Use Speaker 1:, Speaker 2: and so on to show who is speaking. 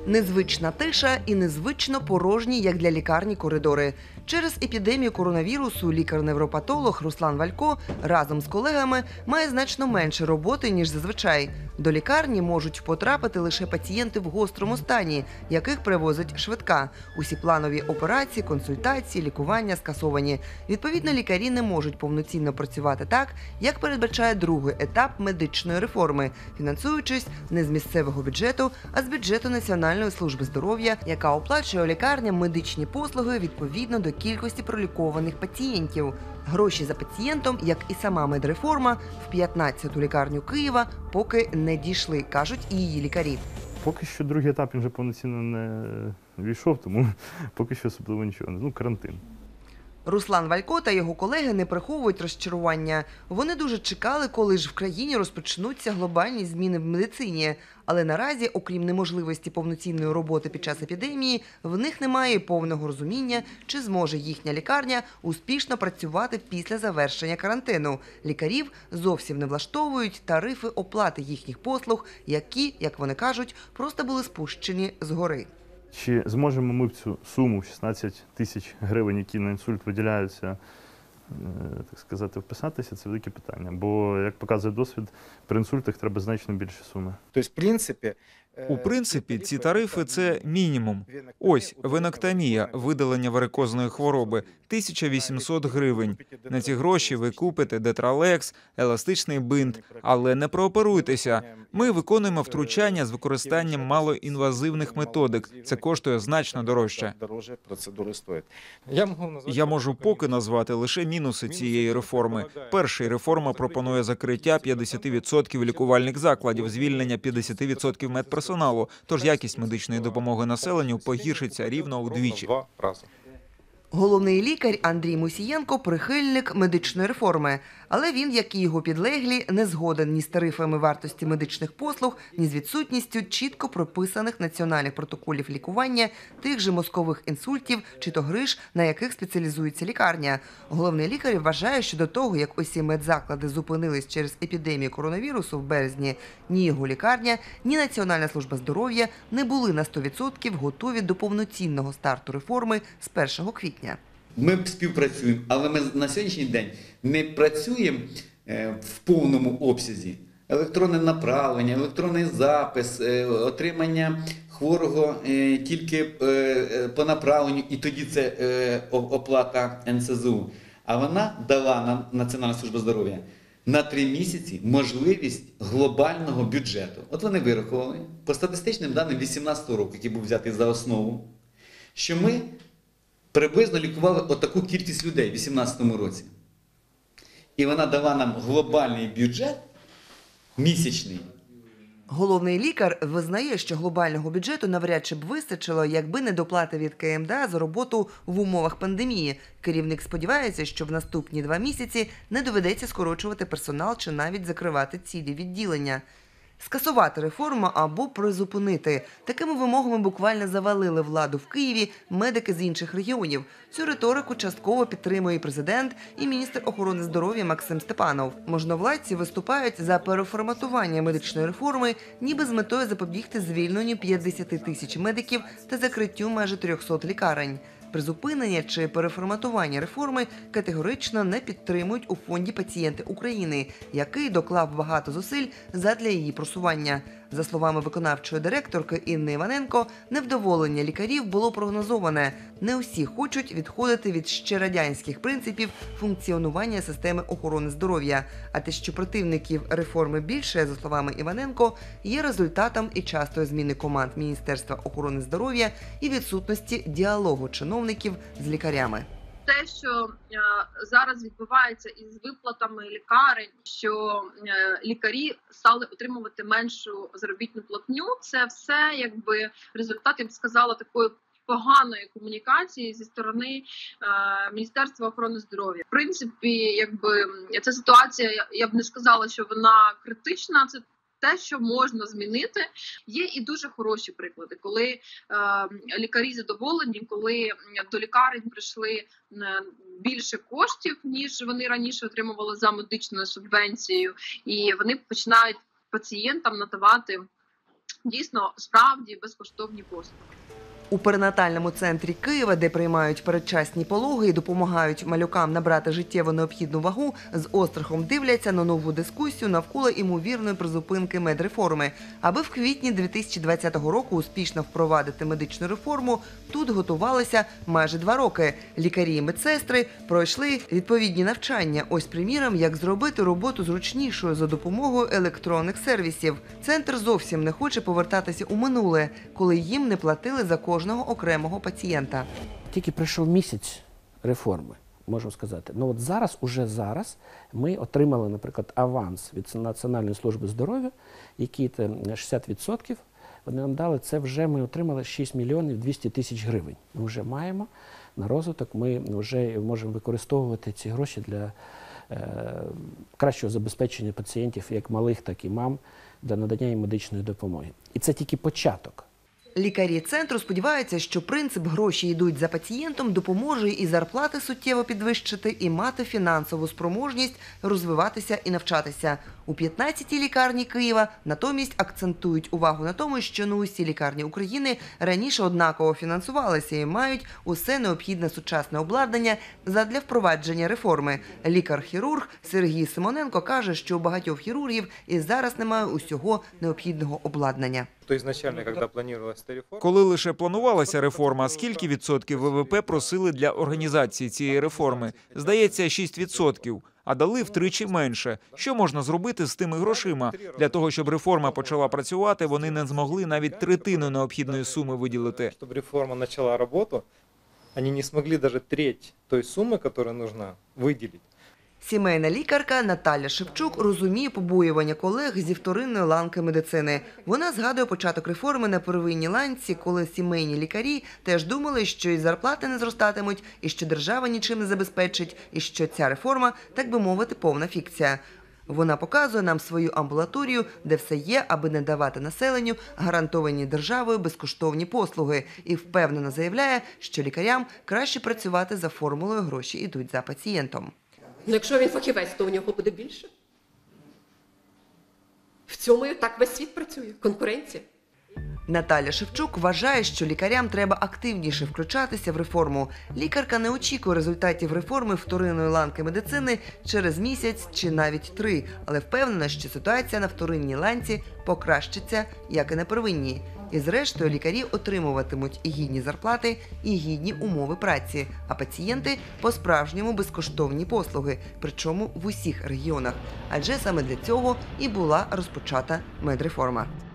Speaker 1: Незвична тиша і незвично порожні, як для лікарні, коридори. Через епідемію коронавірусу лікар-невропатолог Руслан Валько разом з колегами має значно менше роботи, ніж зазвичай. До лікарні можуть потрапити лише пацієнти в гострому стані, яких привозить швидка. Усі планові операції, консультації, лікування скасовані. Відповідно, лікарі не можуть повноцінно працювати так, як передбачає другий етап медичної реформи, фінансуючись не з місцевого бюджету, а з бюджету Національної служби здоров'я, яка оплачує лікарням медичні послуги відповідно до кількості пролікованих пацієнтів. Гроші за пацієнтом, як і сама медреформа, в 15-ту лікарню Києва поки не дійшли, кажуть і її лікарі.
Speaker 2: Поки що другий етап він вже повноцінно не війшов, тому поки що особливо нічого. Карантин.
Speaker 1: Руслан Валько та його колеги не приховують розчарування. Вони дуже чекали, коли ж в країні розпочнуться глобальні зміни в медицині. Але наразі, окрім неможливості повноцінної роботи під час епідемії, в них немає повного розуміння, чи зможе їхня лікарня успішно працювати після завершення карантину. Лікарів зовсім не влаштовують тарифи оплати їхніх послуг, які, як вони кажуть, просто були спущені згори.
Speaker 2: Чи зможемо ми в цю суму 16 тисяч гривень, які на інсульт виділяються, так сказати, вписатися, це велике питання. Бо, як показує досвід, при інсультах треба значно більше суми.
Speaker 3: У принципі, ці тарифи – це мінімум. Ось, веноктомія, видалення варикозної хвороби – 1800 гривень. На ці гроші ви купите детралекс, еластичний бинт, але не прооперуйтеся. Ми виконуємо втручання з використанням малоінвазивних методик. Це коштує значно дорожче. Я можу поки назвати лише мінуси цієї реформи. Перший, реформа пропонує закриття 50% лікувальних закладів, звільнення 50% медперсоналу, тож якість медичної допомоги населенню погіршиться рівно удвічі.
Speaker 1: Головний лікар Андрій Мусієнко – прихильник медичної реформи. Але він, як і його підлеглі, не згоден ні з тарифами вартості медичних послуг, ні з відсутністю чітко прописаних національних протоколів лікування тих же мозкових інсультів чи то гриж, на яких спеціалізується лікарня. Головний лікар вважає, що до того, як усі медзаклади зупинились через епідемію коронавірусу в березні, ні його лікарня, ні Національна служба здоров'я не були на 100% готові до повноцінного старту реформи з 1 квітня.
Speaker 4: Ми співпрацюємо, але ми на сьогоднішній день не працюємо в повному обсязі. Електронне направлення, електронний запис, отримання хворого тільки по направленню, і тоді це оплата НСЗУ. А вона дала нам, Національна служба здоров'я, на 3 місяці можливість глобального бюджету. От вони вирахували, по статистичним даним 2018 року, який був взятий за основу, що ми приблизно лікували отаку кількість людей у 2018 році. І вона дала нам глобальний бюджет місячний.
Speaker 1: Головний лікар визнає, що глобального бюджету навряд чи б вистачило, якби не доплати від КМДА за роботу в умовах пандемії. Керівник сподівається, що в наступні 2 місяці не доведеться скорочувати персонал чи навіть закривати цілі відділення. Скасувати реформу або призупинити. Такими вимогами буквально завалили владу в Києві медики з інших регіонів. Цю риторику частково підтримує і президент, і міністр охорони здоров'я Максим Степанов. Можновладці виступають за переформатування медичної реформи, ніби з метою запобігти звільненню 50 тисяч медиків та закриттю майже 300 лікарень. Призупинення чи переформатування реформи категорично не підтримують у Фонді «Пацієнти України», який доклав багато зусиль задля її просування. За словами виконавчої директорки Інни Іваненко, невдоволення лікарів було прогнозоване. Не усі хочуть відходити від ще радянських принципів функціонування системи охорони здоров'я. А те, що противників реформи більше, за словами Іваненко, є результатом і частої зміни команд Міністерства охорони здоров'я і відсутності діалогу чиновників з лікарями.
Speaker 5: Те, що зараз відбувається із виплатами лікарень, що лікарі стали отримувати меншу заробітну платню, це все якби результат, я б сказала, такої поганої комунікації зі сторони Міністерства охорони здоров'я. В принципі, якби ця ситуація, я б не сказала, що вона критична. Це те, що можна змінити. Є і дуже хороші приклади, коли лікарі задоволені, коли до лікарень прийшли більше коштів, ніж вони раніше отримували за медичною субвенцією, і вони починають пацієнтам надавати дійсно справді безкоштовні послуги.
Speaker 1: У перинатальному центрі Києва, де приймають передчасні пологи і допомагають малюкам набрати життєво необхідну вагу, з острахом дивляться на нову дискусію навколо імовірної призупинки медреформи. Аби в квітні 2020 року успішно впровадити медичну реформу, тут готувалися майже 2 роки. Лікарі і медсестри пройшли відповідні навчання. Ось, приміром, як зробити роботу зручнішою за допомогою електронних сервісів. Центр зовсім не хоче повертатися у минуле, коли їм не платили за кожного окремого пацієнта.
Speaker 6: Тільки пройшов місяць реформи, можу сказати. Ну от зараз ми отримали, наприклад, аванс від Національної служби здоров'я, який 60%, вони нам дали, це вже ми отримали 6 мільйонів 200 тисяч гривень. Ми вже маємо на розвиток, ми вже можемо використовувати ці гроші для кращого забезпечення пацієнтів, як малих, так і мам, для надання їм медичної допомоги. І це тільки початок.
Speaker 1: Лікарі центру сподіваються, що принцип «гроші йдуть за пацієнтом» допоможе і зарплати суттєво підвищити, і мати фінансову спроможність розвиватися і навчатися. У 15-й лікарні Києва натомість акцентують увагу на тому, що не усі лікарні України раніше однаково фінансувалися і мають усе необхідне сучасне обладнання задля впровадження реформи. Лікар-хірург Сергій Симоненко каже, що у багатьох хірургів і зараз немає усього необхідного обладнання.
Speaker 3: Коли лише планувалася реформа, скільки відсотків ВВП просили для організації цієї реформи? Здається, 6%. А дали втричі менше. Що можна зробити з тими грошима? Для того, щоб реформа почала працювати, вони не змогли навіть третину необхідної суми виділити.
Speaker 7: Щоб реформа почала роботу, вони не змогли навіть треть тої суми, яка потрібна, виділити.
Speaker 1: Сімейна лікарка Наталя Шевчук розуміє побоювання колег зі вторинної ланки медицини. Вона згадує початок реформи на первинній ланці, коли сімейні лікарі теж думали, що і зарплати не зростатимуть, і що держава нічим не забезпечить, і що ця реформа, так би мовити, повна фікція. Вона показує нам свою амбулаторію, де все є, аби не давати населенню гарантовані державою безкоштовні послуги, і впевнено заявляє, що лікарям краще працювати за формулою «гроші йдуть за пацієнтом».
Speaker 8: Ну, якщо він фахівець, то у нього буде більше. В цьому і так весь світ працює. Конкуренція.
Speaker 1: Наталя Шевчук вважає, що лікарям треба активніше включатися в реформу. Лікарка не очікує результатів реформи вторинної ланки медицини через місяць чи навіть 3, але впевнена, що ситуація на вторинній ланці покращиться, як і на первинній. І зрештою лікарі отримуватимуть і гідні зарплати, і гідні умови праці, а пацієнти – по-справжньому безкоштовні послуги, причому в усіх регіонах. Адже саме для цього і була розпочата медреформа.